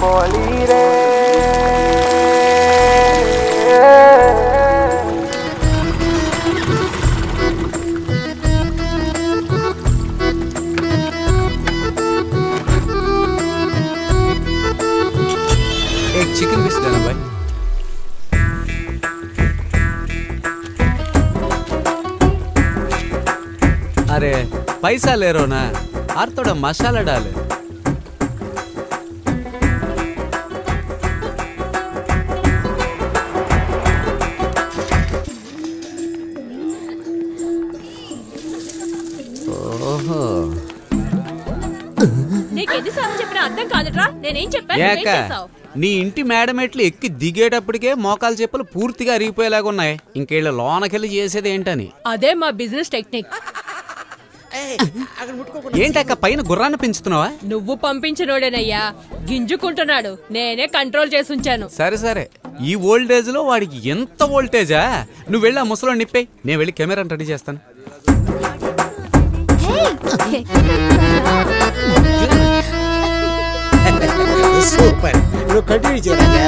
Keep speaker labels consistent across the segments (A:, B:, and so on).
A: कोली रे
B: एक chicken piece देना भाई। अरे पैसा ले रहो ना, और थोड़ा मसाला डाले। నీ ఇంటి మేడమెట్లు ఎక్కి దిగేటప్పటికే మోకాలు చెప్పులు పూర్తిగా అరిగిపోయేలాగా ఉన్నాయి, ఇంకేళ్ళ లోనకెళ్ళి చేసేది ఏంటని.
C: అదే మా బిజినెస్ టెక్నిక్.
B: ఏంటక్క పైన గుర్రాన్ని పెంచుతున్నావా?
C: నువ్వు పంపించినోడేనయ్యా, గింజుకుంటున్నాడు, నేనే కంట్రోల్ చేసి ఉంచాను.
B: సరే సరే, ఈ ఓల్డేజ్ లో వాడికి ఎంత వోల్టేజా? నువ్వు వెళ్ళి ఆ ముసలో నిప్పే, నేను వెళ్ళి కెమెరా రెడీ చేస్తాను.
D: సూపర్, నువ్వు కంటిన్యూ చేయరా.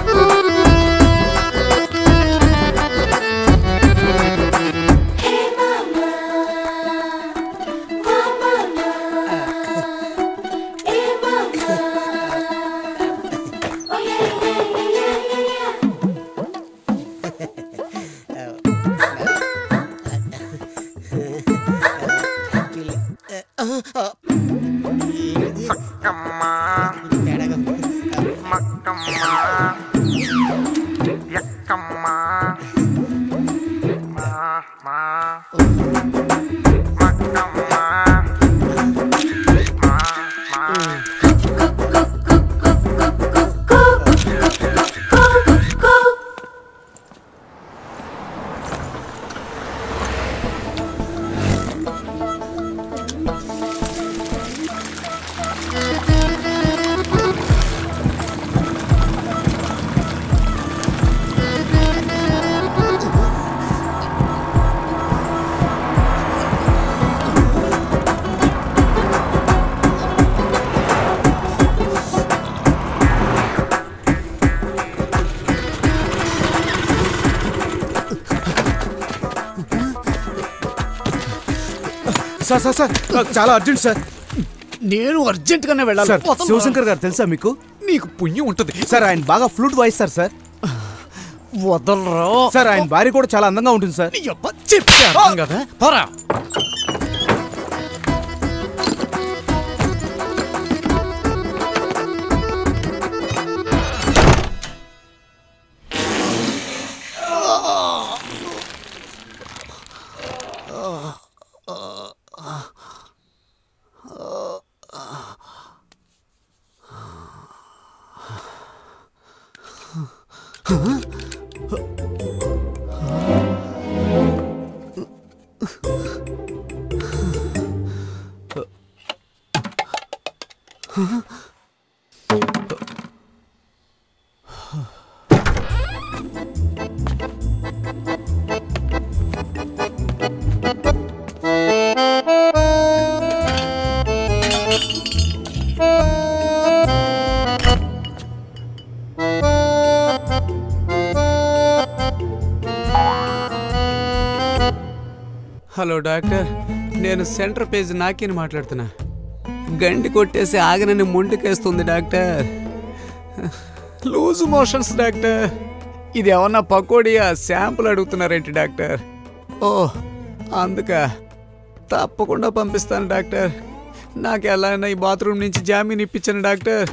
E: సార్ సార్ సార్ నాకు చాలా అర్జెంట్ సార్.
B: నేను అర్జెంట్ గానే వెళ్ళాలి.
E: సార్ శివశంకర్ గారు తెలుసా మీకు?
B: నీకు పుణ్యం ఉంటుంది
E: సార్, ఆయన బాగా ఫ్లూట్ వాయిస్తారు సార్.
B: వదలరా
E: సార్, ఆయన భార్య కూడా చాలా అందంగా ఉంటుంది సార్.
B: చెప్తే అర్థం కదా, పోరా. హలో డాక్టర్, నేను సెంటర్ పేజ్ నాకిని మాట్లాడుతున్నా. గండి కొట్టేసి ఆగనని మొండికేస్తుంది డాక్టర్. Loose motions doctor. ఇది ఏమన్నా పకోడియా? Sample అడుగుతున్నారేంటి doctor? ఓ అందుక తప్పకుండా పంపిస్తాను డాక్టర్. నాకు ఎలా అయినా ఈ బాత్రూమ్ నుంచి జామీన్ ఇప్పించాను డాక్టర్.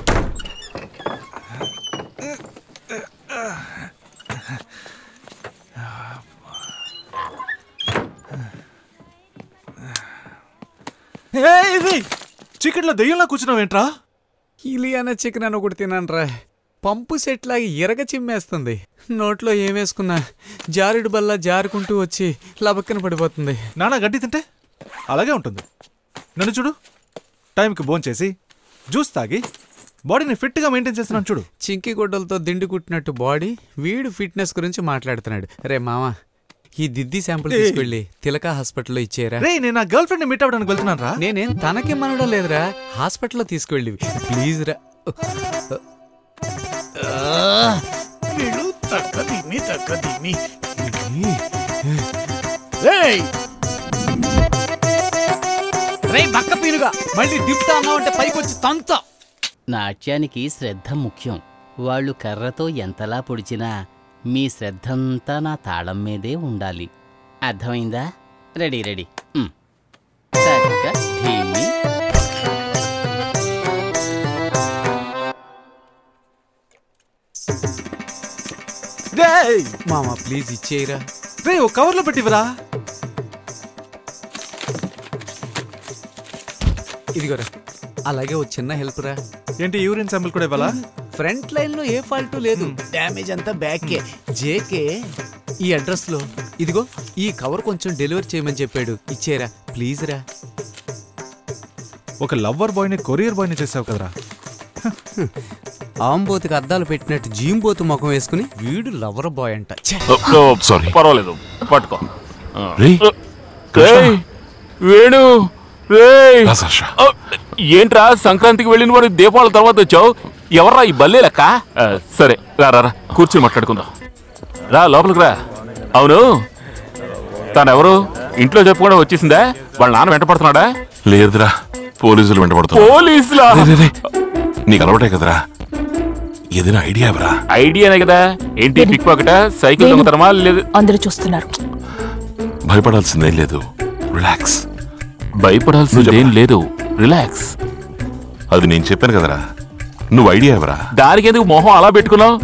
E: చికెన్ లో దెయ్యంలా కూర్చున్నావేంట్రా?
B: ఇలియానా చికెన్ అని ఒకటి తిన్నాను రా. పంపు సెట్ లాగా ఎరగ చిమ్మేస్తుంది. నోట్లో ఏమేసుకున్నా జారుడు బల్ల జారుకుంటూ వచ్చి లబక్కన పడిపోతుంది.
E: నానా గడ్డి తింటే అలాగే ఉంటుంది. నన్ను చూడు, టైంకి భోంచేసి జ్యూస్ తాగి బాడీని ఫిట్గా మెయింటైన్ చేస్తున్నాను చూడు.
B: చింకి గుడ్డలతో దిండు కుట్టినట్టు బాడీ. వీడు ఫిట్నెస్ గురించి మాట్లాడుతున్నాడు. రే మామా, ఈ దిద్ది శాంపుల్ తీసుకెళ్ళి తిలకా హాస్పిటల్లో ఇచ్చేరా.
E: రే, నేను నా గర్ల్ ఫ్రెండ్ మీట్ అవ్వడానికి వెళ్తున్నాను రా.
B: నేనేం తనకేమనడం లేదురా, హాస్పిటల్లో తీసుకెళ్ళి ప్లీజ్ రా.
D: వీళ్ళు తక్కదిమ్మి
B: బక్క పీనుగా మళ్ళీ దిప్తా అన్నావంటే పైకొచ్చి తంతా.
A: నాట్యానికి శ్రద్ధ ముఖ్యం. వాళ్ళు కర్రతో ఎంతలా పొడిచినా మీ శ్రద్ధంతా నా తాళం మీదే ఉండాలి. అర్థమైందా? Ready ready. సరిగ్గా ధీమి.
B: మామ ప్లీజ్ ఇచ్చేయరా.
E: రే ఓ కవర్లో పెట్టివరా.
B: ఇదిగోరా. అలాగే ఓ చిన్న హెల్ప్ రా.
E: ఏంటి యూరిన్ శాంపిల్ కూడా ఇవ్వాలా?
B: ఫ్రంట్ లైన్ లో ఏ ఫాల్ట్ లేదు, డ్యామేజ్ అంతా బ్యాకే. జేకే ఈ అడ్రస్ లో ఇదిగో ఈ కవర్ కొంచెం డెలివరీ చేయమని చెప్పాడు. ఇచ్చేరా ప్లీజ్ రా.
E: ఒక లవ్వర్ బాయ్ ని కొరియర్ బాయ్ ని చేసావు కదరా.
B: ఆంబోతికి అద్దాలు పెట్టినట్టు జీంబోతు ముఖం వేసుకుని వీడు లవర్ బాయ్ అంట.
F: సారీ, పర్వాలేదు, పట్టుకో. వేణు ఏంట్రా సంక్రాంతికి వెళ్ళిన వాడు దీపావళి తర్వాత వచ్చావు? ఎవర్రా ఈ బల్లే లెక్క? సరే రా కూర్చుని మాట్లాడుకుందాం. రా లోపలికి రా. అవును, తనెవరు? ఇంట్లో చెప్పుకోవడం వచ్చేసిందా? వాళ్ళ నాన్న వెంట పడుతున్నాడా?
G: లేదురా, పోలీసులు వెంట పడుతున్నా.
F: పోలీసులా?
G: నీకు అలవాటే కదరా, ఏదైనా ఐడియా ఎవరా?
F: ఐడియానే కదా. ఏంటి పిక్ పాకెటా, సైకిల్ దొంగతనమా? లేదు,
H: అందరూ చూస్తున్నారు.
G: భయపడాల్సిందేం లేదు, రిలాక్స్.
F: భయపడాల్సిందేం లేదు, రిలాక్స్.
G: అది నేను చెప్పాను కదరా, నువ్వు ఐడియా ఎవరా?
F: దానికి ఎందుకు మొహం అలా పెట్టుకున్నావు?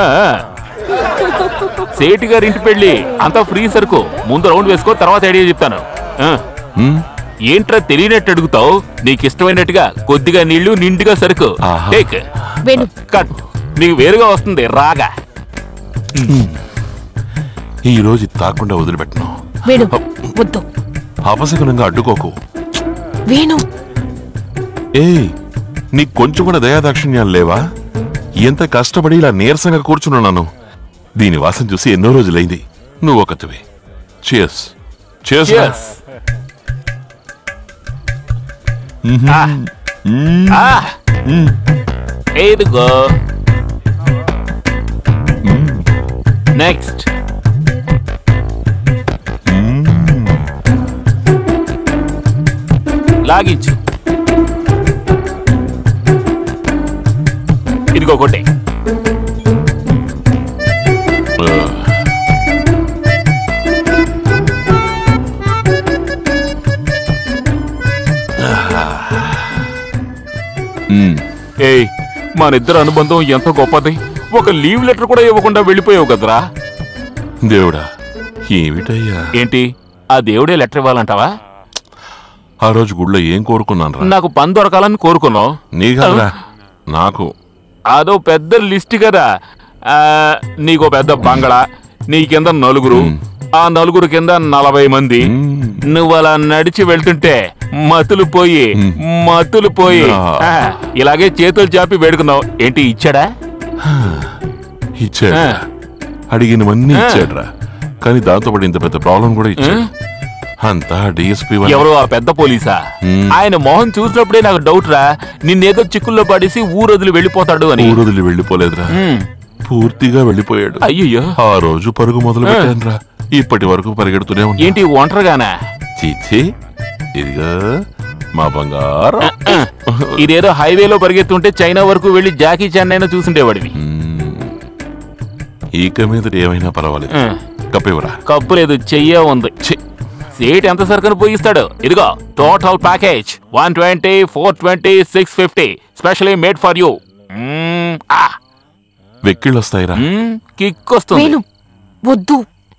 F: సేటి గారి ఇంటి పెళ్లి అంతా ఫ్రీ సరుకు. ముందు రౌండ్ వేసుకో, తర్వాత ఐడియా చెప్తాను. ఏంట్రా తెలియనట్టు అడుగుతావు? నీకు ఇష్టమైనట్టుగా కొద్దిగా నీళ్లు, నిండుగా సరుకు. Take cut. నీకు వేరుగా వస్తుంది రాగా.
G: ఈ రోజు తాకుండా వదిలిపెట్టను. అపశకునంగా అడ్డుకోకు. ఏయ్, నీకు కొంచెం కూడా దయాదాక్షిణ్యాలు లేవా? ఎంత కష్టపడి ఇలా నీరసంగా కూర్చున్నాను. దీని వాసన చూసి ఎన్నో రోజులైంది. నువ్వు ఒకటివే. చియర్స్. చియర్స్.
F: ఇదిగో నెక్స్ట్. లాగించు. ఇదిగో కొట్టే. ఏయ్, మనిద్దరు అనుబంధం ఎంత గొప్పది. ఒక లీవ్ లెటర్ కూడా ఇవ్వకుండా వెళ్ళిపోయావు కదరా.
G: దేవుడా, ఏమిటయ్యా?
F: ఏంటి, ఆ దేవుడే లెటర్ ఇవ్వాలంటావా?
G: ఆ రోజు గుడిలో ఏం కోరుకున్నాను?
F: నాకు పని దొరకాలని కోరుకున్నావు.
G: నీకరా? నాకు
F: అదో పెద్ద లిస్ట్ కదా. నీకో పెద్ద బంగళా, నీ కింద నలుగురు, ఆ నలుగురు కింద 40 మంది. నువ్వు అలా నడిచి వెళ్తుంటే మతులు పోయి ఇలాగే చేతులు చాపి వేడుకున్నావు. ఏంటి ఇచ్చాడా?
G: ఇచ్చాడా? అడిగినవన్నీ ఇచ్చాడ్రా, కానీ దాంతో పాటు ఇంత పెద్ద ప్రాబ్లం కూడా ఇచ్చాడు. అంతా డిఎస్పీ.
F: ఎవరు? ఆ పెద్ద పోలీసా? ఆయన మొహం చూసినప్పుడే నాకు డౌట్ రా, నిన్నేదో చిక్కుల్లో పడేసి ఊరొదిలి వెళ్ళిపోతాడు అని.
G: ఊరొదిలి వెళ్ళిపోలేదురా, పూర్తిగా వెళ్ళిపోయాడు.
F: అయ్యో,
G: ఆ రోజు పరుగు మొదలు పెట్టానురా, ఇప్పటి వరకు పరిగెడుతూనే ఉన్నా.
F: ఏంటి ఒంటరిగానా?
G: చీచి, ఇదిగా మా బంగారం.
F: ఇదేదో హైవేలో పరిగెత్తుంటే చైనా వరకు వెళ్లి జాకీ చాన్ అయినా చూసుండేవాడివి.
G: ఈక మీద ఏమైనా పర్వాలేదు, కప్పివరా?
F: కప్పు లేదు, చెయ్యే ఉంది. సీట్ ఎంత సరుకును పోయిస్తాడు? ఇదిగో total package 120, 420, 650 specially made for you.
G: వెక్కిళ్ళు వస్తాయిరా,
F: కిక్ వస్తుంది.
H: వద్దు.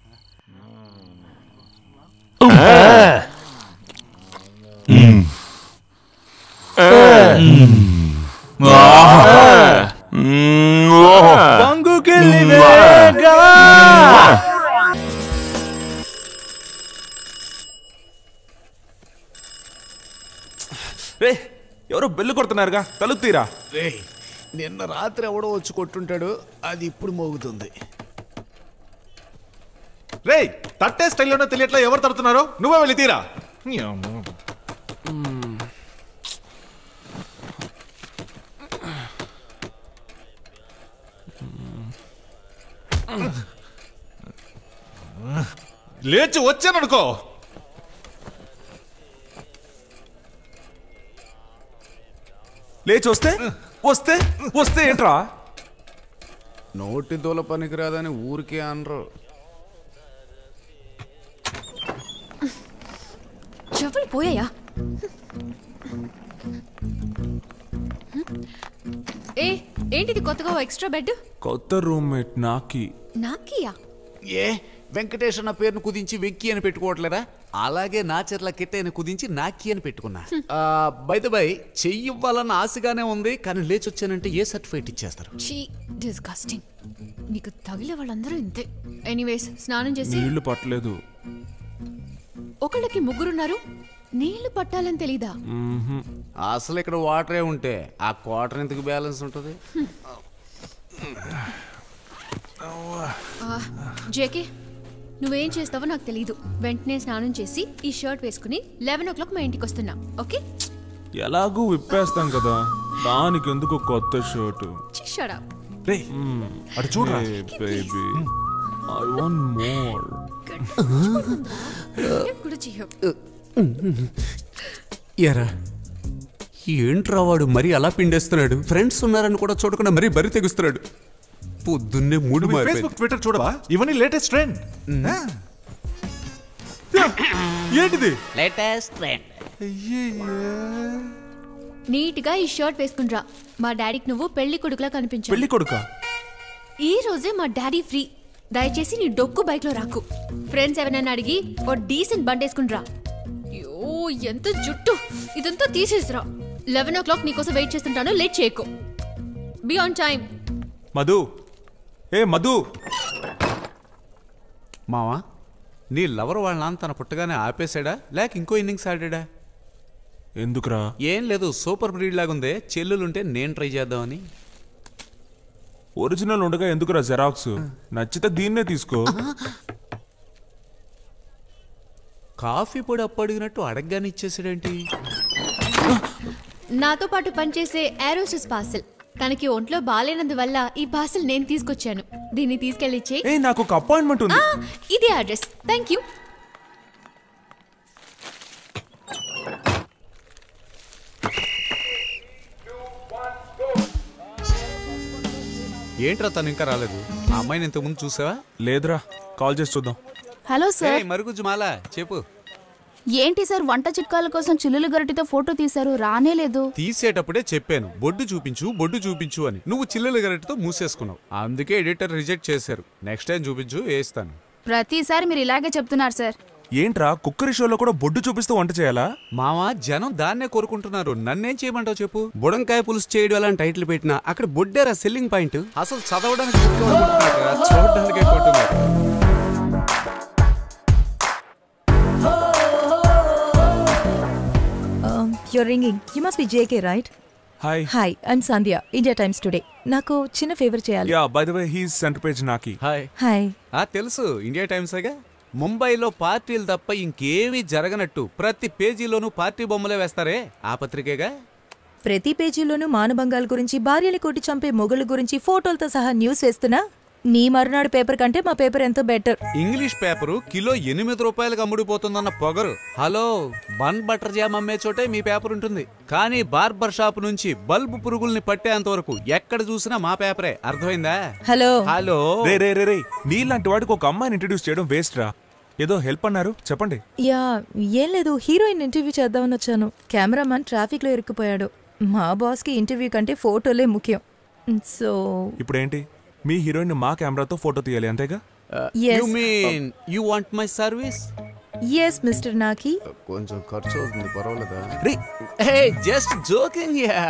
I: ఎవరో బెల్లు కొడుతున్నారుగా, తలుపు తీరా.
D: నిన్న రాత్రి ఎవడో వచ్చి కొట్టుంటాడు, అది ఇప్పుడు మోగుతుంది.
E: రే, తట్టే స్టైల్లోనే తెలియట్లా ఎవరు తడుతున్నారో? నువ్వే వెళ్ళి తీరా. లేచి వచ్చాననుకో.
I: లేచి వస్తే వస్తే వస్తే ఏంట్రా?
B: నోటి దూల పనికిరాదని ఊరికే అనరు.
H: చెవులు పోయాయా? ఏంటిది కొత్తగా ఎక్స్ట్రా బెడ్?
I: కొత్త రూమ్మేట్
H: నాకియా?
B: ఏ వెంకటేష్ అన్న పేరును కుదించి వెంకీ అని పెట్టుకోవట్లేదా? అలాగే నా చెర్ల కిట్టని కుదించి నాకి అని పెట్టుకున్నా. బై ద బై చెయ్యి ఇవ్వాలన్న ఆశగానే ఉంది, కానీ లేచి వచ్చానంటే ఏ సర్టిఫికేట్ ఇచ్చేస్తారు?
H: డిస్గస్టింగ్. నీకు తగిలే వాళ్ళందరూ ఇంతే. ఎనీవేస్ స్నానం చేసి.
I: నీళ్లు పట్టలేదు.
H: ఒకళ్ళకి ముగ్గురున్నారు, నీళ్లు పట్టాలని తెలీదా?
B: అసలు ఇక్కడ వాటరే ఉంటే ఆ క్వార్టర్ ఎందుకు బ్యాలెన్స్ ఉంటుంది?
H: జేకే, నువ్వేం చేస్తావో నాకు తెలీదు. వెంటనే స్నానం చేసి ఈ షర్ట్ వేసుకుని 11 o'clock మా ఇంటికి వస్తున్నా, ఓకే?
I: ఎలాగూ విప్పేస్తాం కదా, దానికి ఎందుకు కొత్త షర్టు?
H: Shut up.
I: అటు చూడరా బేబీ, ఐ వాంట్ మోర్.
B: ఎరా ఏంట్రా వాడు మరీ అలా పిండేస్తున్నాడు? ఫ్రెండ్స్ ఉన్నారని కూడా చూడకుండా మరీ బరి తెగుస్తున్నాడు. పొద్దున్నే మూడు
E: ఫేస్బుక్ ట్విట్టర్ చూడవా? ఇవన్నీ లేటెస్ట్ ట్రెండ్. ఏంటిది
A: లేటెస్ట్ ట్రెండ్?
H: నీట్ గా ఈ షర్ట్ వేసుకునిరా. మా డాడీకి నువ్వు పెళ్లి కొడుకులా కనిపించావు.
I: పెళ్లి కొడుకా?
H: ఈ రోజే మా డాడీ ఫ్రీ. దయచేసి నీ డొక్కు బైక్ లో రాకు. ఫ్రెండ్స్ ఎవరైనా అడిగి ఓ డీసెంట్ బండి వేసుకునిరా. అయ్యో ఎంత జుట్టు, ఇదంతా తీసేసిరా. 11 o'clock నీకోసం వెయిట్ చేస్తుంటాను, లేట్ చేయకు. Be on time.
I: మధు, ఏ మధు.
B: మావా, నీ లవర్ వాళ్ళ నాన్న తన పుట్టగానే ఆపేశాడా లేక ఇంకో ఇన్నింగ్స్ ఆడాడా?
I: ఎందుకురా?
B: ఏం లేదు, సూపర్ బ్రీడ్ లాగుందే, చెల్లులుంటే నేను ట్రై చేద్దామని.
I: ఒరిజినల్ ఉండగా ఎందుకురా జెరాక్స్? నచ్చితే దీన్నే తీసుకో.
B: కాఫీ పొడి అప్పు అడిగినట్టు అడగగానే ఇచ్చేసాడేంటి?
H: నాతో పాటు పనిచేసే ఏరోసిస్ పార్సెల్. తనకి ఒంట్లో బాలేనందువల్ల ఈ పార్సెల్ నేను తీసుకొచ్చాను. దీన్ని తీసుకెళ్ళి ఇచ్చేయ్.
I: నాకు ఒక అపాయింట్మెంట్ ఉంది.
H: ఇదే అడ్రస్. Thank you.
B: ఏంట్రా తను ఇంకా రాలేదు? ఆ అమ్మాయిని ఇంతకుముందు చూసావా?
I: లేదురా, కాల్ చేసి చూద్దాం.
J: Hello sir.
B: మరుగుజ్జు మాలా చెప్పు.
J: ఏంటి సార్ వంట చిట్కాల కోసం చిల్లులు గరిటితో ఫోటో తీశారు, రానే లేదు.
B: తీసేటప్పుడే చెప్పాను బొడ్డు చూపించు బొడ్డు చూపించు అని. నువ్వు చిల్లుల గరిటతో మూసేసుకున్నావు, అందుకే ఎడిటర్ రిజెక్ట్ చేశారు. నెక్స్ట్ టైం చూపించు, వేస్తాను.
J: ప్రతిసారి మీరు ఇలాగే చెప్తున్నారు సార్.
I: ఏంట్రా కుక్కరీ షోలో కూడా బొడ్డు చూపిస్తూ వంట చేయాలా?
B: మావా, జనం దాన్నే కోరుకుంటున్నారు. నన్నేం చేయమంటావు చెప్పు? బుడంకాయ పులుసు చేయడం అలా టైటిల్ పెట్టినా అక్కడ బొడ్డేరా సెల్లింగ్ పాయింట్. అసలు చదవడానికి చూడడానికి కొట్టున్నారు.
K: You're ringing. You must be JK, right?
I: Hi.
K: Hi, I'm Sandhya, India Times Today. నాకు చిన్న ఫేవర్ చేయాలి.
I: Yeah, by the way, he's center page Naki.
B: Hi.
K: Hi.
B: తెలుసు, ఇండియా టైమ్సేగా. ముంబైలో పార్టీలు తప్ప ఇంకేమీ జరగనట్టు ప్రతి పేజీలోనూ పార్టీ బొమ్మలే వేస్తారే, ఆ పత్రికేగా.
K: ప్రతి పేజీలోనూ మానభంగాల గురించి, భార్యని కొట్టి చంపే మొగుళ్ళ గురించి ఫోటోలతో సహా న్యూస్ వేస్తున్నా నీ మరునాడు పేపర్ కంటే మా పేపర్ ఎంతో బెటర్.
B: ఇంగ్లీష్ పేపరు కిలో 8 రూపాయలకు అమ్ముడిపోతుందన్న పొగరు. హలో, బన్ బటర్ జామ్ అమ్మే చోటే మీ పేపర్ ఉంటుంది, కానీ బార్బర్ షాప్ నుంచి బల్బు పురుగుల్ని పట్టేంత వరకు ఎక్కడ చూసినా మా పేపరే. అర్థమైందా?
K: Hello
B: hello.
I: రే నీలాంటి వాడికి ఒక అమ్మాయిని ఇంట్రడ్యూస్ చేయడం వేస్ట్ రా. ఏదో హెల్ప్ అన్నారు, చెప్పండి.
K: యా ఏం లేదు, హీరోయిన్ ఇంటర్వ్యూ చేద్దామని వచ్చాను. కెమెరామన్ ట్రాఫిక్ లో ఇరుక్కుపోయాడు. మా బాస్ కి ఇంటర్వ్యూ కంటే ఫోటోలే ముఖ్యం. సో
I: ఇప్పుడేంటి, మీ హీరోయిన్ మా కెమెరాతో ఫోటో తీయాలి అంతేగా?
B: You mean you want my service?
K: Yes mister Naki.
B: కొంచెం ఖర్చు అవుతుంది, పర్వాలేదా? Hey just joking ya.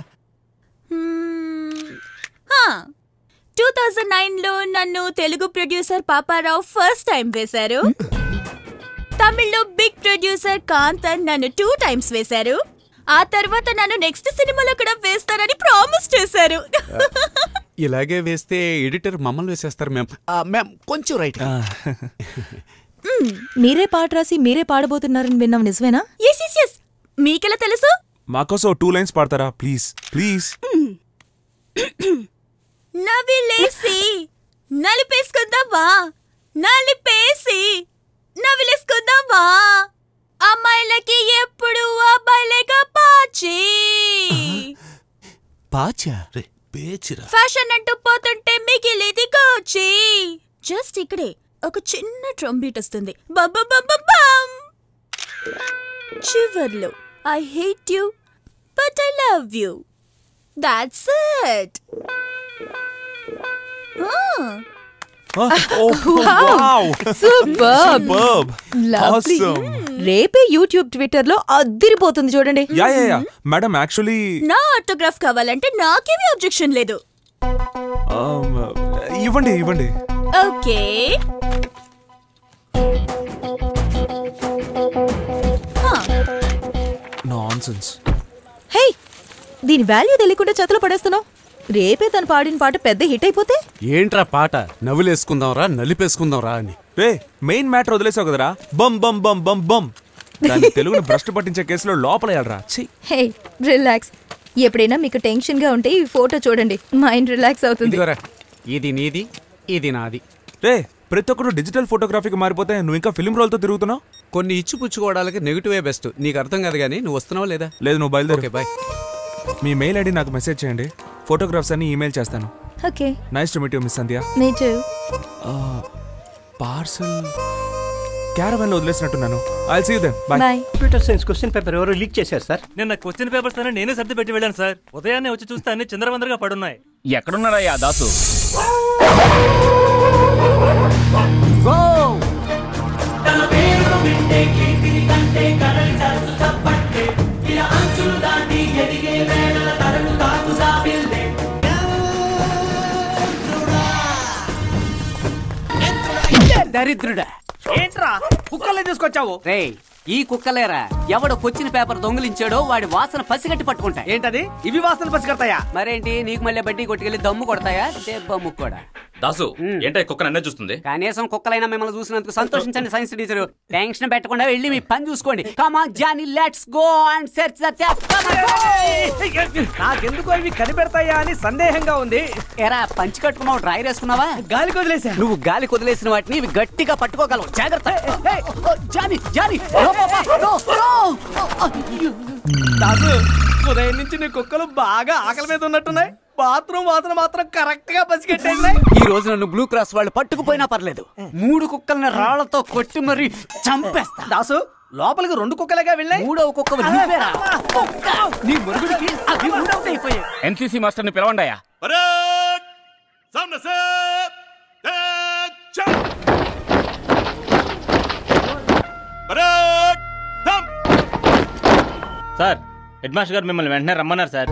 L: 2009లో నన్ను Telugu producer Paparao first time వేశారు. తమిళ్లో బిగ్ ప్రొడ్యూసర్ కాంతన్ నన్ను 2 times వేశారు. ఆ తర్వాత నన్ను నెక్స్ట్ సినిమాలో కూడా వేస్తారని ప్రామిస్ చేశారు.
B: ఇలాగే వేస్తే ఎడిటర్ మమ్మల్ని వేసేస్తారు. మ్యామ్ కొంచెం రైట్.
K: మీరే పాట రాసి మీరే పాడబోతున్నారని విన్నాం, నిజమేనా?
L: ఎస్ మీకెలా తెలుసు?
I: మాకోసం 2 lines పాడతారా ప్లీజ్? ప్లీజ్.
L: నవిలేసి నలిపేసుకుందామా? నలిపేసి నవిలేసుకుందామా? అమ్మాయిలకి ఎప్పుడు అబ్బాయిలేగా పాచి
D: పాచా రే పేచిరా.
L: ఫ్యాషన్ అంటూ పోతుంటే మిగిలేది కోచి. జస్ట్ ఇక్కడే ఒక చిన్న డ్రమ్ బీట్ వస్తుంది. బమ్ చివర్లో I hate you but I love you. That's it.
K: Superb. Lovely. రేపే యూట్యూబ్ ట్విట్టర్ లో అద్దిరిపోతుంది చూడండి.
I: యా మేడం యాక్చువల్లీ
L: నా ఆటోగ్రాఫ్ కావాలంటే నాకేమీ అబ్జెక్షన్ లేదు.
I: ఇవ్వండి.
L: ఓకే.
I: నాన్సెన్స్.
K: హే, దీని వాల్యూ తెలియకుండా చేతిలో పడేస్తున్నావు. రేపే తను పాడిన పాట పెద్ద హిట్ అయిపోతే
B: ఏంట్రా పాట? నవ్వులేసుకుందాంరా నలిపేసుకుందాంరా అని.
I: రే మెయిన్ మ్యాటర్ వదిలేసావు కదరా. బమ్ బమ్ బమ్ బమ్ బమ్. దాన్ని తెలుగును భ్రష్టు పట్టించే కేసులో లోపలేయాలరా.
K: హే రిలాక్స్. ఎప్పుడైనా మీకు టెన్షన్ గా ఉంటే ఈ ఫోటో చూడండి, మైండ్ రిలాక్స్ అవుతుంది.
B: ఇది నీది, ఇది నాది.
I: రే ప్రతి ఒక్కరు డిజిటల్ ఫోటోగ్రఫీకి మారిపోతే నువ్వు ఇంకా ఫిల్మ్ రోల్తో తిరుగుతున్నావు.
B: కొన్ని ఇచ్చిపుచ్చుకోవడానికి నెగిటివే బెస్ట్. నీకు అర్థం కాదు కానీ నువ్వు వస్తున్నావా లేదా?
I: లేదు, నువ్వు బయలుదేరు.
B: Okay bye.
I: మీ మెయిల్ ఐడి నాకు మెసేజ్ చేయండి. ఫోటోగ్రాఫ్స్ అన్ని ఈమెయిల్ చేస్తాను.
K: Okay.
I: Nice to meet you miss Sandhya.
K: Me too.
I: Parcel caravan లో వదిలేసినట్టున్నాను. I will see you then. Bye.
M: Computer science question paper ఎవరో లీక్ చేశారు సార్. నిన్న క్వశ్చన్ పేపర్స్ అన్ని నేనే సర్ది పెట్టి వెళ్ళాను సార్. ఉదయాన్నే వచ్చి చూస్తే అన్ని చిందరవందరగా పడున్నాయి.
F: ఎక్కడున్నాడయ్యా దాసు?
A: దరిద్రుడా,
M: ఏంట్రా కుక్కలే తీసుకొచ్చావు?
A: రే ఈ కుక్కలేరా ఎవడు కొచ్చిన పేపర్ దొంగిలించాడో వాడి వాసన పసిగట్టి పట్టుకుంటా.
M: ఏంటది? ఇవి వాసన పసిగడతాయా?
A: మరేంటి, నీకు మళ్ళీ బడ్డీ కొట్టుకెళ్ళి దమ్ము కొడతాయా? దెబ్బ ముక్కోడా.
F: దాసు ఏంటో కుక్క నన్నే చూస్తుంది.
A: కనీసం కుక్కలైనా మిమ్మల్ని చూసినందుకు సంతోషించండి సైన్స్ టీచర్. టెన్షన్ పెట్టకుండా వెళ్ళి మీ పని చూసుకోండి. Come on Johnny, let's go and search the theft.
M: నాకెందుకో ఇవి కనిపెడతాయా అని సందేహంగా ఉంది.
A: ఎరా పంచి కట్టుకున్నావు, డ్రైర్ వేసుకున్నావా?
M: గాలి వదిలేసా.
A: నువ్వు గాలి వదిలేసిన వాటిని ఇవి గట్టిగా పట్టుకోగలవు. జాగ్రత్త. జానీ జానీ,
M: దాసు ఉదయం నుంచి నీ కుక్కలు బాగా ఆకలి మీద ఉన్నట్టున్నాయి. బాత్రూమ్ వాసన మాత్రం కరెక్ట్ గా పసిగట్టేసినాయి.
A: ఈ రోజు నన్ను బ్లూ క్రాస్ వాళ్ళు పట్టుకుపోయినా పర్లేదు, 3 కుక్కల్ని రాళ్లతో కొట్టి మరీ చంపేస్తా.
M: దాసు లోపలికి 2 కుక్కలుగా వెళ్ళాయి.
A: 3వ కుక్క నీ మురుగుడికి అవి ఉండవుట్ అయిపోయాయి.
F: ఎన్సీసీ మాస్టర్ ని పిలవండియా.
M: సార్ హెడ్ మాస్టర్ గారు మిమ్మల్ని వెంటనే రమ్మన్నారు సార్.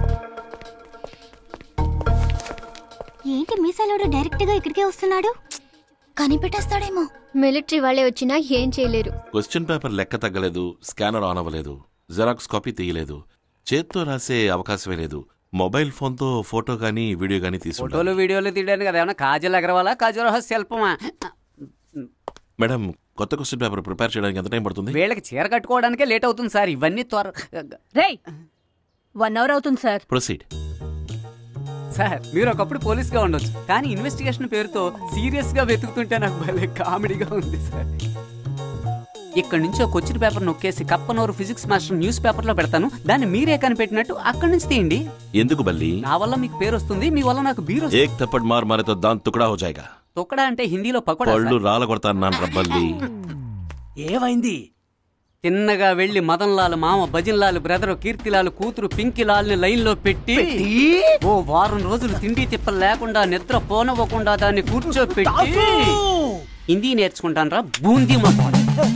N: ఏంటి మీసాలోడు డైరెక్ట్ గా ఇక్కడికే వస్తున్నాడు? కనిపెట్టేస్తాడేమో. మిలిటరీ వాళ్ళే వచ్చినా ఏం చేయలేరు.
G: క్వశ్చన్ పేపర్ లెక్క తగ్గలేదు, స్కానర్ ఆన్ అవ్వలేదు, జెరాక్స్ కాపీ తీయలేదు, చేత్తో రాసే అవకాశమే లేదు. మొబైల్ ఫోన్ తో ఫోటో గానీ వీడియో గానీ తీసుకుంటా.
A: ఫోటోలు వీడియోలు తీయడానికి అదేమన్నా కాజల్ అగర్వాలా, కాజల్ శిల్పమా?
G: మేడం, కొత్త క్వశ్చన్ పేపర్ ప్రిపేర్ చేయడానికి ఎంత టైం పడుతుంది?
A: వీళ్ళకి చీర కట్టుకోవడానికే లేట్ అవుతుంది సార్. ఇవన్నీ
C: రేయ్ 1 అవర్ అవుతుంది సార్.
G: ప్రొసీడ్.
A: సార్ మీరు ఒకప్పుడు పోలీస్గా ఉండొచ్చు, కానీ ఇన్వెస్టిగేషన్ పేరుతో సీరియస్ గా వెతుకుతుంటే నాకు భలే కామెడీగా ఉంది సార్. ఇక్కడ నుంచి ఒక క్వశ్చన్ పేపర్ నొక్కేసి Kappanuru physics master newspaper లో పెడతాను. దాన్ని మీరే కనిపెట్టినట్టు అక్కడి నుంచి తీయండి.
G: ఎందుకు బల్లి?
A: నా వల్ల మీకు పేరు వస్తుంది, మీ వల్ల నాకు బీరు.
G: ఏక్ థప్పడ్ మార్ మారే తో దాన్ తుకడా హో జాయేగా.
A: తుకడా అంటే హిందీలో పకోడా.
G: పళ్ళు రాల కొడతాను నాన్న రబ్బల్లి.
M: ఏమైంది?
A: తిన్నగా వెళ్లి మదన్ లాల్ మామ, భజన్ లాల్ బ్రదర్, కీర్తిలాల్ కూతురు పింకిలాల్ ని లైన్ లో పెట్టి ఓ వారం రోజులు తిండి తిప్పలు లేకుండా నిద్ర పోనవ్వకుండా దాన్ని కూర్చోపెట్టి హిందీ నేర్చుకుంటాను రా బూందీ మొత్తం.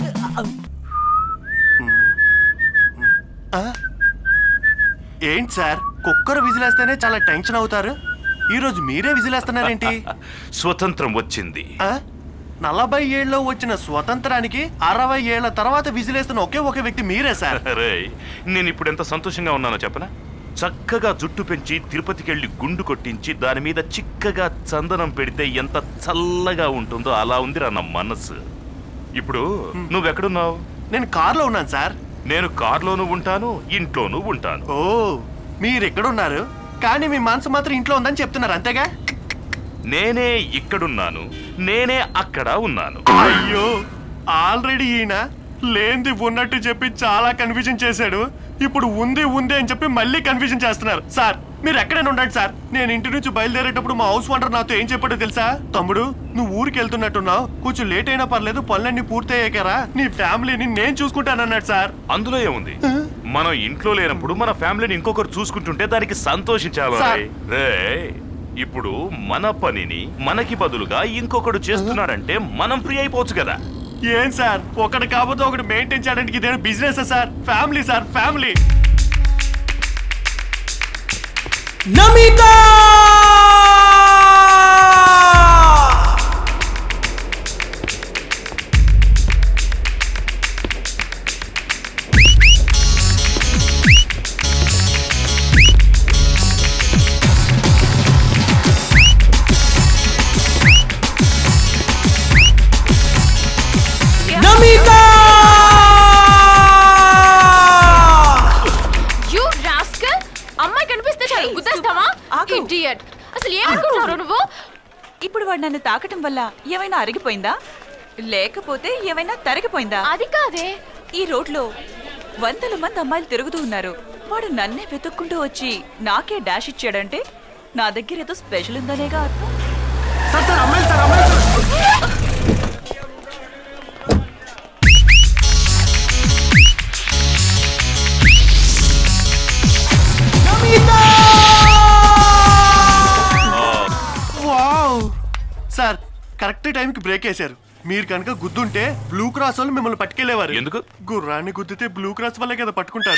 O: ఏంటి సార్, కుక్కరు విజిలేస్తేనే చాలా టెన్షన్ అవుతారు. ఈ రోజు మీరే విజిలేస్తున్నారేంటి?
P: స్వతంత్రం వచ్చింది.
O: 40 ఏళ్ళలో వచ్చిన స్వతంత్రానికి 60 ఏళ్ల తర్వాత విజిలేస్తున్న ఒకే ఒక వ్యక్తి మీరే సార్.
P: నేను ఇప్పుడు ఎంత సంతోషంగా ఉన్నానో చెప్పనా? చక్కగా జుట్టు పెంచి తిరుపతికి వెళ్ళి గుండు కొట్టించి దాని మీద చిక్కగా చందనం పెడితే ఎంత చల్లగా ఉంటుందో అలా ఉందిరా నా మనసు. ఇప్పుడు నువ్వెక్కడున్నావు?
O: నేను కార్లో ఉన్నాను సార్.
P: నేను కార్లోనూ ఉంటాను, ఇంట్లోనూ ఉంటాను.
O: ఓ, మీరెక్కడున్నారు? కానీ మీ మనసు మాత్రం ఇంట్లో ఉందని చెప్తున్నారు అంతేగా?
P: నేనే ఇక్కడున్నాను, నేనే అక్కడ ఉన్నాను.
O: అయ్యో ఆల్రెడీ ఈయన లేంది ఉన్నట్టు చెప్పి చాలా కన్ఫ్యూజన్ చేశాడు. ఇప్పుడు ఉంది ఉంది అని చెప్పి మళ్ళీ కన్ఫ్యూజన్ చేస్తున్నారు. సార్ మీరు ఎక్కడైనా ఉండండి సార్. నేను ఇంటి నుంచి బయలుదేరేటప్పుడు మా హౌస్ ఓనర్ నాతో ఏం చెప్పాడో తెలుసా? తమ్ముడు నువ్వు ఊరికి వెళ్తున్నట్టున్నావు, కొంచెం లేట్ అయినా పర్లేదు, పనులన్నీ పూర్తయ్యాకరా నీ ఫ్యామిలీని నేను చూసుకుంటానన్నాడు సార్.
P: అందులో ఏముంది, మనం ఇంట్లో లేనప్పుడు మన ఫ్యామిలీని ఇంకొకరు చూసుకుంటుంటే దానికి సంతోషించాలి. ఇప్పుడు మన పనిని మనకి బదులుగా ఇంకొకడు చేస్తున్నాడంటే మనం ఫ్రీ అయిపోవచ్చు కదా.
O: ఏం సార్ ఒకటి కాకపోతే ఒకటి మెయింటైన్ చేయడానికి ఇదేనా business sir? Family sir family.
M: Namitha
L: అసలు ఏమనుకుంటున్నావు నువ్వు? ఇప్పుడు వాడు నన్ను తాకటం వల్ల ఏమైనా అరిగిపోయిందా, లేకపోతే ఏమైనా తరిగిపోయిందా?
H: అది కాదే.
L: ఈ రోడ్లో వందల మంది అమ్మాయిలు తిరుగుతూ ఉన్నారు. వాడు నన్నే వెతుక్కుంటూ వచ్చి నాకే డాష్ ఇచ్చాడంటే నా దగ్గర ఏదో స్పెషల్ ఉందనేగా అర్థం.
O: సార్ కరెక్ట్ టైంకి బ్రేక్ వేశారు. మీరు కనుక గుద్దుంటే బ్లూ క్రాస్ వాళ్ళు మిమ్మల్ని పట్టుకెళ్లేవారు.
P: ఎందుకు?
O: గుర్రాన్ని గుద్దితే బ్లూ క్రాస్ వల్లే కదా పట్టుకుంటారు.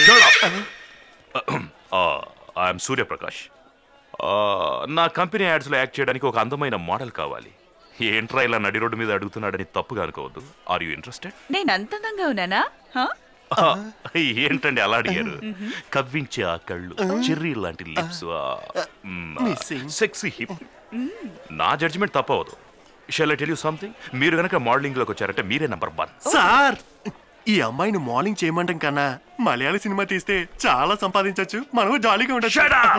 P: ఐఎమ్ సూర్యప్రకాష్. నా కంపెనీ యాడ్స్ లో యాక్ట్ చేయడానికి ఒక అందమైన మోడల్ కావాలి. ఏంట్రా ఇలా నడి రోడ్డు మీద అడుగుతున్నాడని తప్పుగా అనుకోవద్దు. Are you interested?
L: నేను అంతంగా ఉన్నానా?
P: ఏంటండి అలా అడిగారు? కవ్వించే ఆ కళ్ళు, చెర్రీ లాంటి లిప్స్, సెక్సీ హిప్. నా జడ్జిమెంట్ తప్పవదు. Shall I tell you something? మీరు గనక మోడలింగ్ లోకి వచ్చారంటే మీరే నంబర్ 1.
O: సార్ ఈ అమ్మాయిని మోడలింగ్ చేయమంటాం కన్నా మలయాళ సినిమా తీస్తే చాలా సంపాదించవచ్చు. మనం జాలీగా ఉండొచ్చు.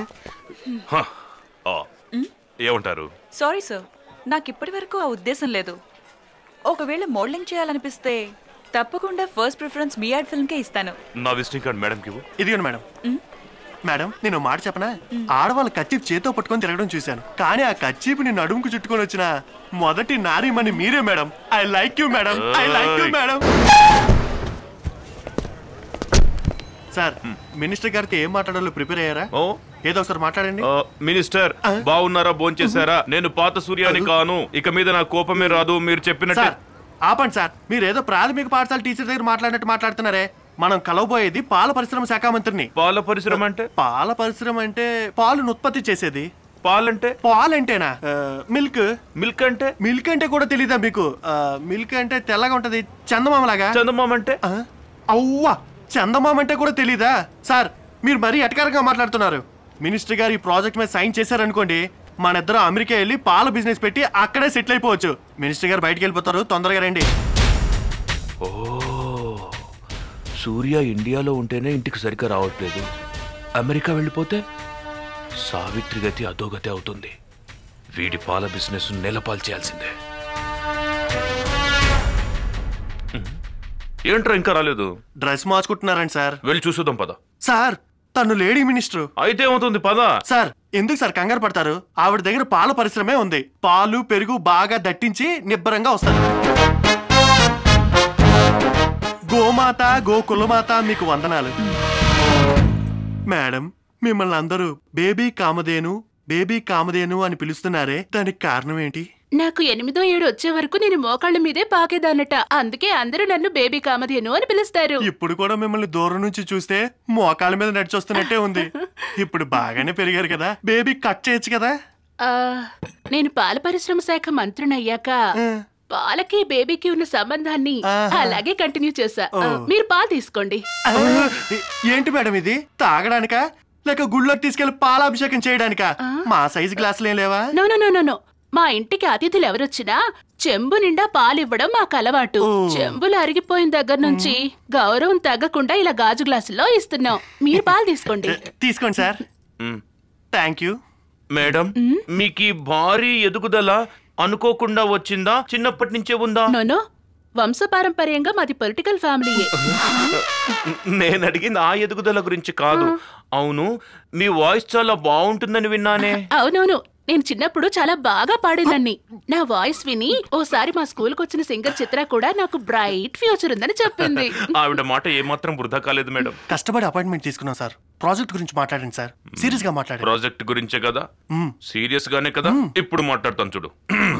P: ఏమంటారు?
L: సారీ సార్, నాకు ఇప్పటి వరకు ఆ ఉద్దేశం లేదు. ఒకవేళ మోడలింగ్ చేయాలనిపిస్తే తప్పకుండా ఫస్ట్ ప్రిఫరెన్స్ మీ యాడ్ ఫిల్మ్ కే ఇస్తాను.
P: నా విజిటింగ్ కార్డ్ మేడం కి ఇవ్వు.
O: ఇదిగోండి మేడం. మేడం నేను మాట చెప్పనా? ఆడవాళ్ళ కచ్చీప్ చేతో పట్టుకొని తిరగడం చూశాను, కానీ ఆ కచ్చీప్ ని నడుముకు చుట్టుకొని వచ్చిన మొదటి నారీమణి మీరే madam. I like you madam. I like you madam. Sir minister గారితో ఏం మాట్లాడాలో ప్రిపేర్ అయ్యారా? ఏదో ఒకసారి మాట్లాడండి.
P: మినిస్టర్ బాగున్నారా? భోంచేశారా? నేను పాత సూర్యాని కాను. ఇక మీద నా కోపమే రాదు. మీరు చెప్పినట్టు.
O: ఆపండి సార్, మీరు ఏదో ప్రాథమిక పాఠశాల టీచర్ దగ్గర మాట్లాడినట్టు మాట్లాడుతున్నారే. మనం కలవబోయేది పాల పరిశ్రమ శాఖ మంత్రిని.
P: పాల పరిశ్రమ అంటే?
O: పాల పరిశ్రమ అంటే పాలను ఉత్పత్తి చేసేది.
P: పాలంటే?
O: పాలంటేనా? మిల్క్.
P: మిల్క్ అంటే?
O: మిల్క్ అంటే కూడా తెలీదా మీకు? మిల్క్ అంటే తెల్లగా ఉంటది, చందమామలాగా.
P: చందమామ అంటే?
O: అవ్వా, చందమామ అంటే కూడా తెలీదా? సార్ మీరు మరీ ఎటకారంగా మాట్లాడుతున్నారు. మినిస్టర్ గారు ఈ ప్రాజెక్ట్ మీద సైన్ చేశారనుకోండి, మన ఇద్దరు అమెరికా వెళ్ళి పాల బిజినెస్ పెట్టి అక్కడే సెటిల్ అయిపోవచ్చు. మినిస్టర్ గారు బయటికి వెళ్ళిపోతారు, తొందరగా రండి.
P: ఓ, సూర్య ఇండియాలో ఉంటేనే ఇంటికి సరిగ్గా రావట్లేదు. అమెరికా వెళ్ళిపోతే సావిత్రి గతి అధోగతి అవుతుంది. వీడి పాల బిజినెస్ నెలపాలు చేయాల్సిందే. ఏంట్రా ఇంకా రాలేదు?
O: డ్రెస్ మార్చుకుంటున్నారండి సార్.
P: వెళ్ళి చూసుదాం పద.
O: సార్ తను లేడీ మినిస్టర్.
P: అయితే ఏమవుతుంది పద.
O: సార్ ఎందుకు సార్ కంగారు పడతారు? ఆవిడ దగ్గర పాల పరిశ్రమే ఉంది. పాలు పెరుగు బాగా దట్టించి నిబ్బరంగా వస్తారు. గోమాత గోకులమాత మీకు వందనాలు. మేడం మిమ్మల్ని అందరూ బేబీ కామధేను అని పిలుస్తున్నారే, దానికి కారణం ఏంటి?
Q: నాకు 8వ ఏడు వచ్చే వరకు నేను మోకాళ్ళ మీదే పాకేదానట. అందుకే అందరూ నన్ను బేబీ కామధేను అని పిలుస్తారు.
O: ఇప్పుడు కూడా మిమ్మల్ని దూరం నుంచి చూస్తే మోకాళ్ళ మీద నడిచొస్తున్నట్టే ఉంది. ఇప్పుడు బాగానే పెరిగారు కదా, బేబీ కట్ చేయొచ్చు కదా.
Q: నేను పాల పరిశ్రమ శాఖ మంత్రిని అయ్యాక పాలకి బేబీకి ఉన్న సంబంధాన్ని అలాగే కంటిన్యూ చేశా. మీరు పాలు తీసుకోండి.
O: ఏంటి మేడం ఇది? తాగడానికా లేక గుళ్ళోకి తీసుకెళ్లి పాలాభిషేకం చేయడానికా? మా సైజు గ్లాసులు ఏం లేవా?
Q: నో. మా ఇంటికి అతిథులు ఎవరొచ్చినా చెంబు నిండా పాలివ్వడం మాకు అలవాటు. చెంబులు అరిగిపోయిన దగ్గర నుంచి గౌరవం తగ్గకుండా ఇలా గాజు గ్లాసుల్లో ఇస్తున్నాం. మీరు పాలు తీసుకోండి.
O: తీసుకోండి సార్. Thank you.
P: మేడం మీకు ఈ భారీ ఎదుగుదల అనుకోకుండా వచ్చిందా, చిన్నప్పటి నుంచే ఉందా?
Q: నోనో, వంశపారంపర్యంగా మాది పొలిటికల్ ఫ్యామిలీయే.
P: నేను అడిగింది ఆ ఎదుగుదల గురించి కాదు. అవును, మీ వాయిస్ చాలా బాగుంటుందని విన్నానే.
Q: అవునవును, నేను చిన్నప్పుడు చాలా బాగా పాడేదాన్ని. నా వాయిస్ విని ఓసారి మా స్కూల్కి వచ్చిన సింగర్ చిత్ర కూడా నాకు బ్రైట్ ఫ్యూచర్ ఉందని చెప్పింది.
P: ఆవిడ మాట ఏమాత్రం వృధా కాలేదు మేడం.
O: కష్టపడి అపాయింట్మెంట్ తీసుకున్నాం సార్. ప్రాజెక్ట్ గురించి మాట్లాడండి సార్. సీరియస్ గా మాట్లాడండి.
P: ప్రాజెక్ట్ గురించే కదా, సీరియస్ గానే కదా. ఇప్పుడు మాట్లాడతాను చూడు.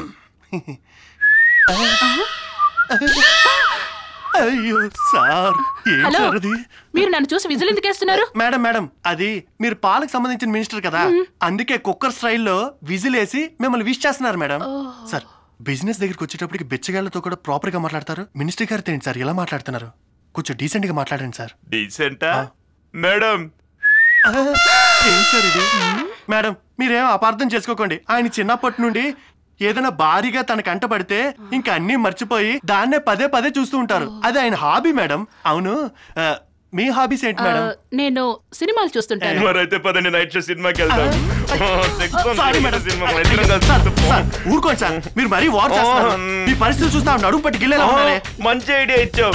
O: అయ్యో సార్,
Q: హలో, మీరు నన్ను చూసి విజిల్ ఎందుకు వేస్తున్నారు?
O: మేడం అది మీరు పాలకు సంబంధించిన మినిస్టర్ కదా, అందుకే కుక్కర్ స్టైల్లో విజిల్ వేసి మిమ్మల్ని విష్ చేస్తున్నారు మేడం. సార్, బిజినెస్ దగ్గరికి వచ్చేటప్పటికి బెచ్చగాళ్లతో కూడా ప్రాపర్ గా మాట్లాడతారు. మినిస్టర్ గారు తినండి సార్, ఎలా మాట్లాడుతున్నారు? కొంచెం డీసెంట్ గా మాట్లాడండి సార్.
P: డీసెంటా మేడం?
O: ఏం సార్ ఇది? మేడం మీరేం అపార్థం చేసుకోకండి. ఆయన చిన్నప్పటి నుండి ఏదైనా భారీగా తన కంట పడితే ఇంకా అన్ని మర్చిపోయి దాన్నే పదే పదే చూస్తూ ఉంటారు. అది ఆయన హాబీ మేడం. అవును, మీ హాబీస్ ఏంటి మేడం?
Q: నేను సినిమాలు చూస్తుంటాను.
P: మరైతే పదండి నైట్ షో సినిమాకి వెళ్దాం.
O: ఊరుకోండి సార్, మీరు మరీ వార్ చేస్తున్నారు. మీ పరిస్థితులు చూస్తా అడుగు పట్టి గిల్లేలా ఉన్నారే.
P: మంచి ఐడియా ఇచ్చావు.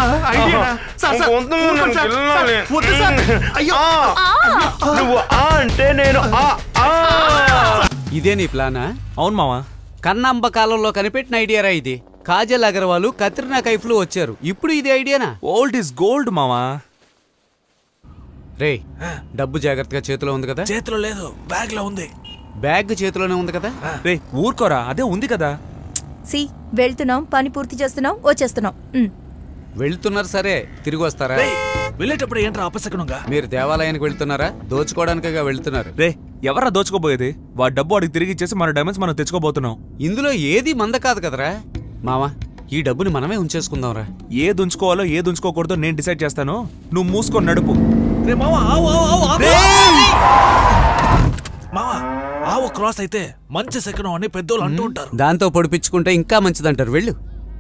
P: నువ్వు అంటే నేను
B: ఇదే నీ ప్లానా?
I: అవును మావా.
B: కన్నంబ కాలంలో కనిపెట్టిన ఐడియారా ఇది. కాజల్ అగర్వాల్, కత్రినా కైఫ్లు వచ్చారు. ఇప్పుడు ఇది ఐడియానా?
I: ఓల్డ్ ఇస్ గోల్డ్ మావా.
B: రే, డబ్బు జాగ్రత్తగా చేతిలో ఉంది కదా?
I: చేతిలో లేదు, బ్యాగ్ లో ఉంది.
B: బ్యాగ్ చేతిలోనే ఉంది కదా?
I: రే ఊరుకోరా, అదే ఉంది కదా.
K: వెళ్తున్నాం, పని పూర్తి చేస్తున్నాం, వచ్చేస్తున్నాం.
B: వెళ్తున్నారు సరే, తిరిగి వస్తారా?
I: వెళ్ళేటప్పుడు ఏంట్రా అపశకునంగా?
B: మీరు దేవాలయానికి వెళ్తున్నారా? దోచుకోవడానికిగా వెళ్తున్నారు.
I: రే, ఎవరా దోచుకోబోయేది? వాడి డబ్బు వాడికి తిరిగి ఇచ్చేసి మన డైమండ్స్ మనం తెచ్చుకోబోతున్నాం.
B: ఇందులో ఏది మంద కాదు కదరా మావా. ఈ డబ్బుని మనమే ఉంచేసుకుందాంరా.
I: ఏది ఉంచుకోవాలో ఏది ఉంచుకోకూడదో నేను డిసైడ్ చేస్తాను. నువ్వు మూసుకొని నడుపు.
R: ఆవు క్రాస్ అయితే మంచి శకనం అని పెద్దోళ్ళు అంటూ ఉంటారు.
B: దాంతో పొడిపించుకుంటే ఇంకా మంచిదంటారు. వెళ్ళు.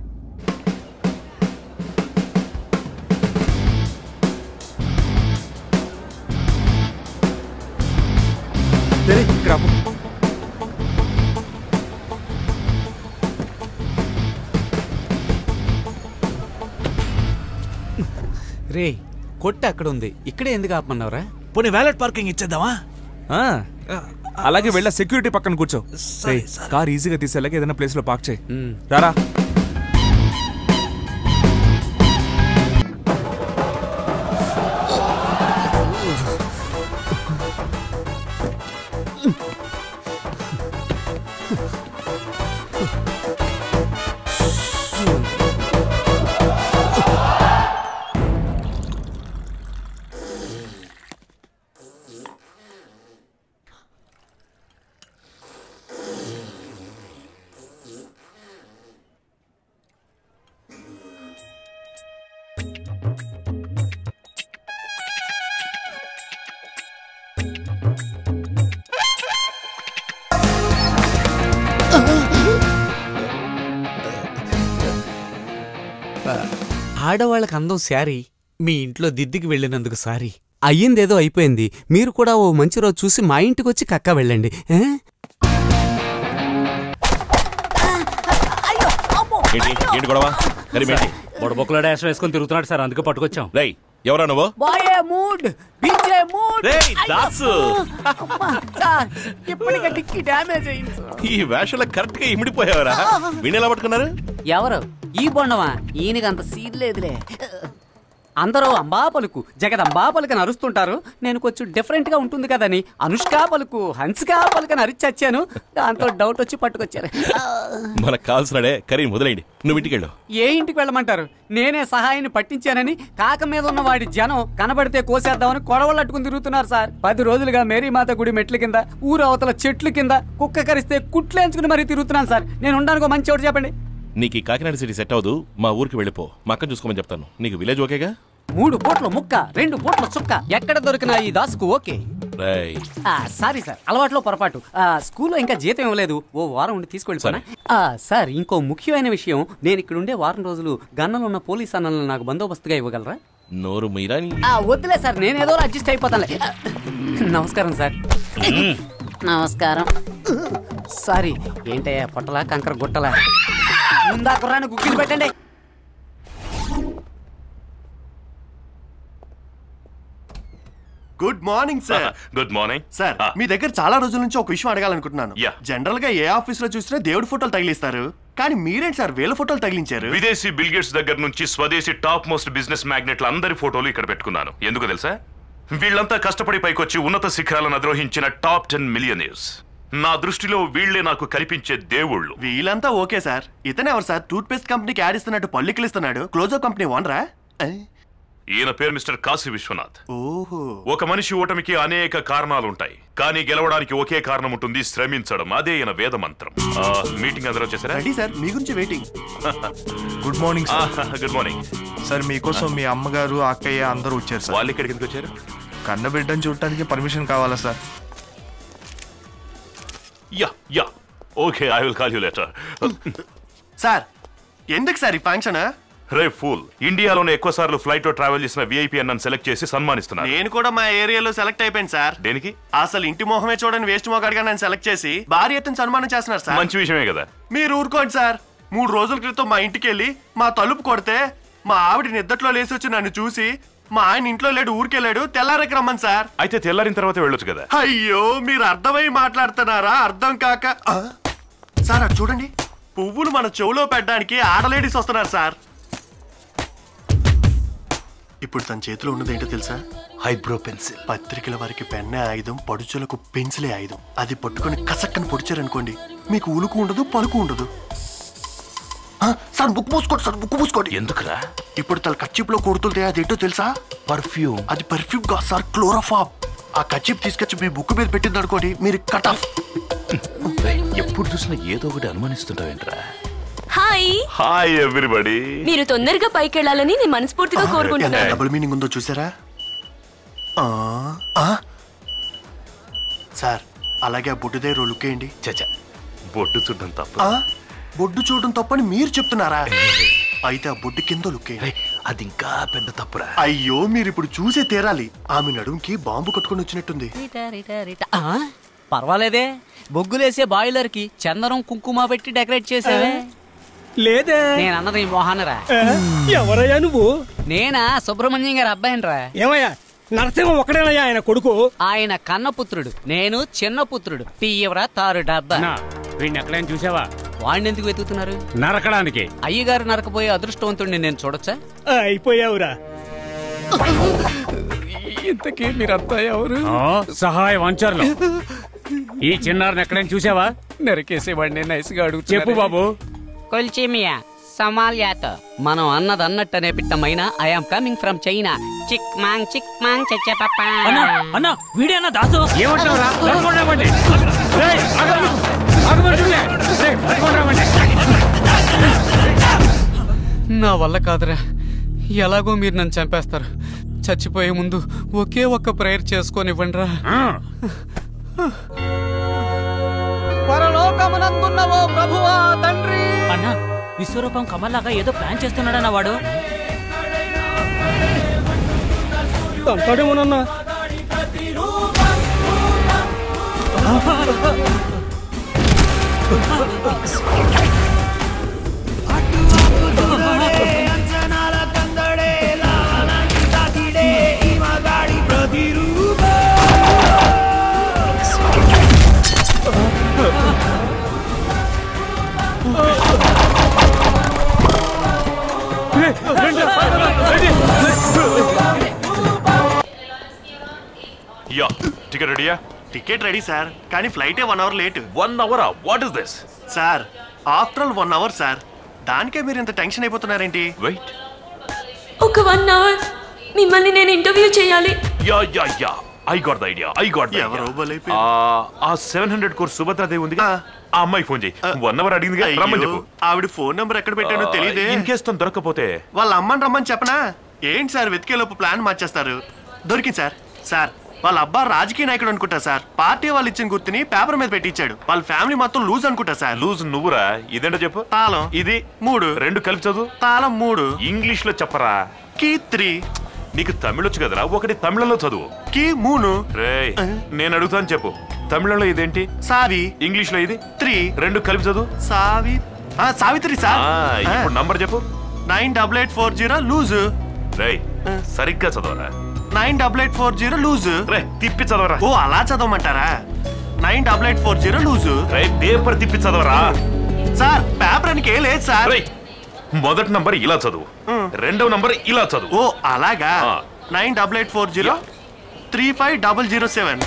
B: రే, కొట్టు అక్కడ ఉంది, ఇక్కడే ఎందుకు ఆపమన్నావురా?
R: పోనీ వ్యాలెట్ పార్కింగ్ ఇచ్చేద్దామా?
I: అలాగే వెళ్ళా సెక్యూరిటీ పక్కన కూర్చో. కార్ ఈజీగా తీసేలాగా ఏదైనా ప్లేస్ లో పార్క్ చేయి. రారా.
B: ఆడవాళ్ళకి అందం శారీ, మీ ఇంట్లో దిద్దికి వెళ్ళినందుకు సారీ. అయ్యిందేదో అయిపోయింది. మీరు కూడా ఓ మంచి రోజు చూసి మా ఇంటికి వచ్చి కక్క వెళ్ళండి.
S: బొడబొక్కలో డాష్ వేసుకొని తిరుగుతున్నాడు సార్, అందుకే పట్టుకొచ్చాం.
G: ఎవరా నువ్వు? ఈ వేషంలో కరెక్ట్ గా ఇమిడిపోయావరా? వీణెలా పట్టుకున్నారు?
A: ఎవరు ఈ బొండమా? ఈయనకి అంత సీన్ లేదులే. అందరూ అంబా పలుకు జగదంబా పలుకని అరుస్తుంటారు. నేను కొంచెం డిఫరెంట్ గా ఉంటుంది కదని అనుష్కా పలుకు హన్సికా పలుకని అరిచచ్చాను. దాంతో డౌట్ వచ్చి పట్టుకొచ్చారు.
G: మనకు కావాల్సినడే కర్రీ మొదలైంది. నువ్వు ఇంటికి వెళ్ళు.
A: ఏ ఇంటికి వెళ్ళమంటారు? నేనే సహాయాన్ని పట్టించానని కాక మీద ఉన్న వాడి జనం కనబడితే కోసేద్దామని కొడవలట్టుకుని తిరుగుతున్నారు సార్. 10 రోజులుగా మేరీమాత గుడి మెట్ల కింద, ఊరు అవతల చెట్ల కింద కుక్క కరిస్తే కుట్లేంచుకుని మరీ తిరుగుతున్నాను సార్. నేను ఉండడానికి మంచి చోటు చెప్పండి.
G: నీకు ఈ కాకినాడ సిటీ సెట్ అవ్వదు. మా ఊరికి వెళ్ళిపో. మా అక్కని చూసుకోమని చెప్తాను. నీకు విలేజ్ ఓకేగా?
A: 3 పూట్ల ముక్క 2 పూట్ల చుక్క ఎక్కడ దొరికినా ఈ దాసుకు ఓకే. సారీ సార్, అలవాట్లో పొరపాటు. స్కూల్లో ఇంకా జీతం ఇవ్వలేదు. ఓ వారం ఉండి తీసుకెళ్ళిపోనా? సార్, ఇంకో ముఖ్యమైన విషయం. నేను ఇక్కడ ఉండే వారం రోజులు గన్నలో ఉన్న పోలీస్ అన్నలను నాకు బందోబస్తుగా ఇవ్వగలరా?
G: నోరు మీరా?
A: వద్దులే సార్, నేనేదో అడ్జస్ట్ అయిపోతానులే. నమస్కారం సార్. నమస్కారం. సారీ, ఏంటయ్యా పొట్టలా కంకర గుట్టలా? ముందా కుర్రాన్ని గుగ్గిలు పెట్టండి.
O: Good morning sir.
P: Good morning
O: sir. మీ దగ్గర చాలా రోజుల నుంచి ఒక విషయం అడగాలనుకుంటున్నాను. జనరల్ గా ఏ ఆఫీస్ లో చూసినా దేవుడి ఫోటోలు తగిలిస్తారు, కానీ మీరేంటి సార్ వేల ఫోటోలు తగిలించారు?
P: విదేశీ బిల్గేట్స్ దగ్గర నుంచి స్వదేశీ టాప్ మోస్ట్ బిజినెస్ మ్యాగ్నెట్ల అందరి ఫోటోలు ఇక్కడ పెట్టుకున్నాను. ఎందుకు తెలుసా? వీళ్ళంతా కష్టపడి పైకొచ్చి ఉన్నత శిఖరాలను అధిరోహించిన టాప్ 10 మిలియనీర్స్. నా దృష్టిలో వీళ్లే నాకు కనిపించే దేవుళ్ళు.
O: వీళ్ళంతా ఓకే సార్. ఇతనే ఎవరు సార్? టూత్ పేస్ట్ కంపెనీకి యాడ్ ఇస్తున్నట్టు పళ్ళికిలిస్తున్నాడు. క్లోజో కంపెనీ ఓనరా?
P: ఈయన పేరు మిస్టర్ కాశీ విశ్వనాథ్.
O: ఓహో.
P: ఒక మనిషి ఓటమికి అనేక కారణాలుంటాయి, కానీ గెలవడానికి ఒకే కారణం ఉంటుంది, శ్రమించడం. అదే ఈయన వేద మంత్రం. మీటింగ్ అందరూ వచ్చేసారా?
O: రెడీ సార్, మీ గురించి waiting.
T: Good morning sir.
P: Good morning
T: sir. మీకోసం మీ అమ్మగారు అక్కయ్య అందరూ వచ్చారు సార్.
P: వాళ్ళు ఇక్కడికి ఎందుకు వచ్చారు?
T: కన్న బిడ్డను చూడటానికి పర్మిషన్ కావాలా sir?
P: Ya okay, I will call you later.
O: Sir ఎందుకు సార్ ఈ ఫంక్షన్?
P: రే ఫూల్, ఇండియాలోనే ఎక్కువ సార్లు ఫ్లైట్ లో ట్రావెల్ చేసిన విఐపి అన్నను సెలెక్ట్ చేసి సన్మానిస్తున్నారు.
O: నేను కూడా మా ఏరియాలో సెలెక్ట్ అయిపోయింది సార్.
P: దేనికి?
O: అసలు ఇంటి మొహమే చూడని వేస్ట్ మొగాడిగా నన్ను సెలెక్ట్ చేసి భారీ ఎత్తున సన్మానం చేస్తున్నారు సార్.
P: మంచి విషయమే కదా.
O: మీరు ఊరుకోండి సార్. 3 రోజుల క్రితం మా ఇంటికి వెళ్ళి మా తలుపు కొడితే మా ఆవిడ నిద్దట్లో లేసి వచ్చి నన్ను చూసి, మా ఆయన ఇంట్లో లేడు, ఊరికెళ్ళాడు, తెల్లారికి రమ్మని సార్.
P: అయితే తెల్లారిన తర్వాత వెళ్ళొచ్చు కదా.
O: అయ్యో, మీరు అర్థమై మాట్లాడుతున్నారా? అర్థం కాక. సార్ అది చూడండి, పువ్వులు మన చెవులో పెట్టడానికి ఆడలేడీస్ వస్తున్నారు సార్. ఇప్పుడు తన చేతిలో ఉన్నదేంటో తెలుసా? Eyebrow pencil. పత్రికల వారికి పెన్నే ఆయుధం, పడుచులకు పెన్సిలే ఆయుధం. అది పట్టుకొని కసక్కని పొడిచారనుకోండి, మీకు ఉలుకు ఉండదు, పలుకు ఉండదు. సార్ బుక్ మూసుకోండి సార్, బుక్ మూసుకోండి.
P: ఎందుకురా?
O: ఇప్పుడు తన కచ్చిప్ లో కొడుతుంటే అదేంటో తెలుసా? పర్ఫ్యూమ్. అది పర్ఫ్యూమ్ కాదు సార్, క్లోరోఫామ్. ఆ కచ్చిప్ తీసుకొచ్చి మీ బుక్ మీద పెట్టింది అనుకోండి, మీరు కట్ ఆఫ్.
P: ఎప్పుడు చూసినా ఏదో ఒకటి అనుమానిస్తుంటావేంట్రా?
L: Hi
P: hi everybody.
L: మీరు తొందరగా పైకి వెళ్ళాలని నేను మనస్ఫూర్తిగా కోరుకుంటున్నాను.
O: డబుల్ మీనింగ్ ఉందో చూసారా? సార్ అలాగే ఆ బొడ్డు దగ్గర లుక్ వేయండి.
P: చచ్చా, బొడ్డు చూడడం తప్ప.
O: బొడ్డు చూడడం తప్పని మీరు చెప్తున్నారా? అయితే ఆ బొడ్డు కింద లుక్ వేయండి.
P: అది ఇంకా పెద్ద తప్పురా.
O: అయ్యో, మీరు ఇప్పుడు చూసే తీరాలి. ఆమె నడుంకి బాంబు కట్టుకొని వచ్చినట్టుంది.
A: పర్వాలేదే, బొగ్గులేసే బాయిలర్ కి చందనం కుంకుమ పెట్టి డెకరేట్ చేసావే.
M: లేదే,
A: నేను అన్నది ఈ మోహనరా.
M: ఎవరయ్యా నువ్వు?
A: నేనా సుబ్రహ్మణ్యం గారి అబ్బాయినరా.
M: ఏమయ్యా, నరసింహం ఒకడేనయ్యా ఆయన కొడుకు?
A: ఆయన కన్నపుత్రుడు, నేను చిన్న పుత్రుడు. తీయవరా తారు డబ్బా.
S: వీడిని ఎక్కడైనా చూసావా?
A: వాడిని ఎందుకు వెతుకుతున్నారు?
S: నరకడానికి.
A: అయ్యగారు నరకపోయే అదృష్టవంతుడిని నేను చూడొచ్చా?
M: అయిపోయావురా.
B: ఇంతకీ మీరంతా ఎవరు?
S: సహాయ వంచర్లు. ఈ చిన్నారిని ఎక్కడైనా చూసావా?
B: నరికేసేవాడిని నైస్గా అడుగు.
S: చెప్పు బాబు.
A: కొల్చిమియా సమాల్యాతో మనం అన్నది అన్నట్టు అనే పిట్టమైనా ఐఎమ్ కమింగ్ ఫ్రమ్ చైనా. చిక్ మాంగ్ చచ్చే పప్పా.
S: అన్న వీడేనా దాసు? ఏమంటావురా?
B: నా వల్ల కాదురా. ఎలాగో మీరు నన్ను చంపేస్తారు. చచ్చిపోయే ముందు ఒకే ఒక్క ప్రేయర్ చేసుకొనివ్వండి రా.
A: పరలోకమునందున్నవో ప్రభువా తండ్రి.
S: అన్న విశ్వరూపం కమల్లాగా ఏదో ప్లాన్ చేస్తున్నాడన్న వాడు.
M: తంటాడేమోనన్నా.
P: యా, టికెట్ రెడీయా?
O: టికెట్ రెడీ సార్, కానీ ఫ్లైటే 1 అవర్ లేట్.
P: 1 అవరా? What is this?
O: Sir after all 1 hour sir. దానికే మీరు ఇంత టెన్షన్ అయిపోతున్నారేంటి?
P: వెయిట్,
L: ఒక 1 అవర్ మిమ్మల్ని నేను ఇంటర్వ్యూ చేయాలి.
P: Ya I got the idea.
O: ఎవరో బలైపోయి.
P: ఆ 700 కోర్స్ సుభద్రాదేవి ఉంది, ఆ అమ్మాయి ఫోన్ చేయి. 1 అవర్ అడిగింది, రమ్మని చెప్పు.
O: ఆవిడ ఫోన్ నంబర్ ఎక్కడ పెట్టానో తెలియదే.
P: ఇన్ కేస్ తను దొరకపోతే
O: వాళ్ళ అమ్మని రమ్మని చెప్పనా? ఏంటి సార్ వెతికేలోపు ప్లాన్ మార్చేస్తారు. దొరికింది సార్. సార్ వాళ్ళ అబ్బా రాజకీయ నాయకుడు అనుకుంటా సార్. పార్టీ వాళ్ళు ఇచ్చిన గుర్తుని పేపర్ మీద పెట్టించాడు. వాళ్ళ ఫ్యామిలీ మొత్తం లూజ్ అనుకుంటా సార్.
P: లూజ్ నువ్వురా. ఇదేంటో చెప్పు.
O: తాళం
P: ఇది
O: 3.
P: 2 కలిపి చదువు.
O: తాళం 3.
P: ఇంగ్లీష్ లో చెప్పరా.
O: కీ 3.
P: నీకు తమిళ్ వచ్చు కదరా, ఒకటి తమిళంలో చదువు.
O: కీ 3.
P: రే నేను అడుగుతాను చెప్పు. తమిళంలో ఇదేంటి?
O: సావి.
P: ఇంగ్లీష్ లో ఇది
O: 3.
P: రెండు కలిపి చదువు.
O: సావిత్రి సార్.
P: ఇప్పుడు నంబర్ చెప్పు.
O: 98840 లూజ్.
P: రేయ్ సరిగ్గా చదవరా.
O: 98840 లూజ్.
P: రే తిప్పి చదవరా.
O: ఓ అలా చదవమంటారా? 98840 లూజ్.
P: రే పేపర్ తిప్పి చదవరా.
O: సార్ పేపర్ అని లేదు సార్.
P: రేయ్ మొదటి నంబర్ ఇలా చదువు, రెండవ నంబర్ ఇలా చదువు.
O: ఓ అలాగా. 98840 35007.